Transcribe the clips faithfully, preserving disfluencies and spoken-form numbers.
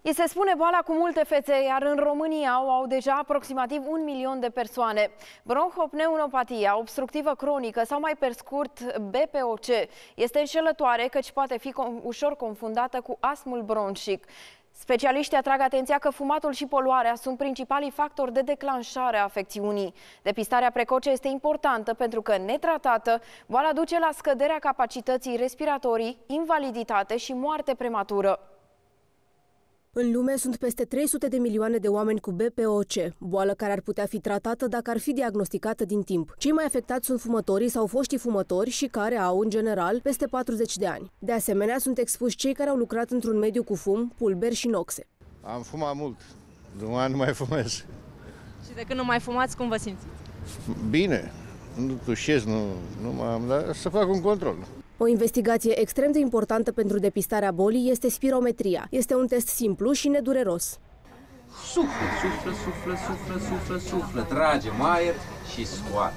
I se spune boala cu multe fețe, iar în România o au deja aproximativ un milion de persoane. Bronhopneumopatia obstructivă cronică sau mai pe scurt B P O C este înșelătoare căci poate fi ușor confundată cu astmul bronșic. Specialiștii atrag atenția că fumatul și poluarea sunt principalii factori de declanșare a afecțiunii. Depistarea precoce este importantă pentru că, netratată, boala duce la scăderea capacității respiratorii, invaliditate și moarte prematură. În lume sunt peste trei sute de milioane de oameni cu B P O C, boală care ar putea fi tratată dacă ar fi diagnosticată din timp. Cei mai afectați sunt fumătorii sau foștii fumători și care au, în general, peste patruzeci de ani. De asemenea, sunt expuși cei care au lucrat într-un mediu cu fum, pulberi și noxe. Am fumat mult, de un an nu mai fumez. Și de când nu mai fumați, cum vă simțiți? Bine, nu tușez, nu, nu m-am, dar să fac un control. O investigație extrem de importantă pentru depistarea bolii este spirometria. Este un test simplu și nedureros. Suflă, suflă, suflă, suflă, suflă, suflă, tragem aer și scoate.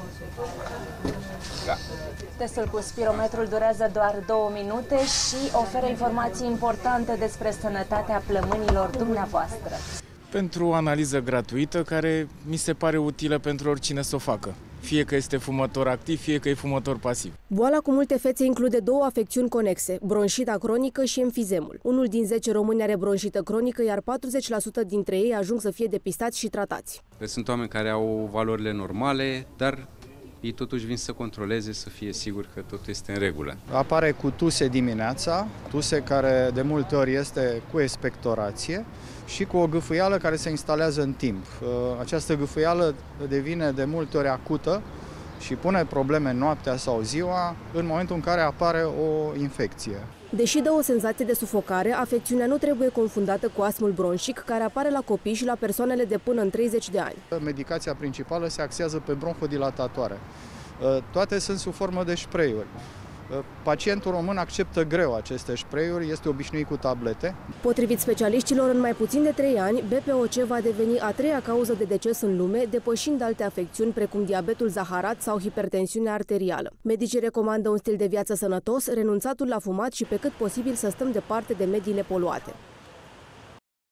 Gata. Testul cu spirometrul durează doar două minute și oferă informații importante despre sănătatea plămânilor dumneavoastră. Pentru o analiză gratuită care mi se pare utilă pentru oricine să o facă. Fie că este fumător activ, fie că e fumător pasiv. Boala cu multe fețe include două afecțiuni conexe, bronșita cronică și emfizemul. Unul din zece români are bronșită cronică, iar patruzeci la sută dintre ei ajung să fie depistați și tratați. Sunt oameni care au valorile normale, dar ei totuși vin să controleze, să fie sigur că totul este în regulă. Apare cu tuse dimineața, tuse care de multe ori este cu expectorație și cu o gâfâială care se instalează în timp. Această gâfâială devine de multe ori acută și pune probleme noaptea sau ziua în momentul în care apare o infecție. Deși dă o senzație de sufocare, afecțiunea nu trebuie confundată cu astmul bronșic, care apare la copii și la persoanele de până în treizeci de ani. Medicația principală se axează pe bronhodilatatoare. Toate sunt sub formă de spray-uri. Pacientul român acceptă greu aceste spray-uri, este obișnuit cu tablete. Potrivit specialiștilor, în mai puțin de trei ani, B P O C va deveni a treia cauză de deces în lume, depășind alte afecțiuni precum diabetul zaharat sau hipertensiunea arterială. Medicii recomandă un stil de viață sănătos, renunțatul la fumat și pe cât posibil să stăm departe de mediile poluate.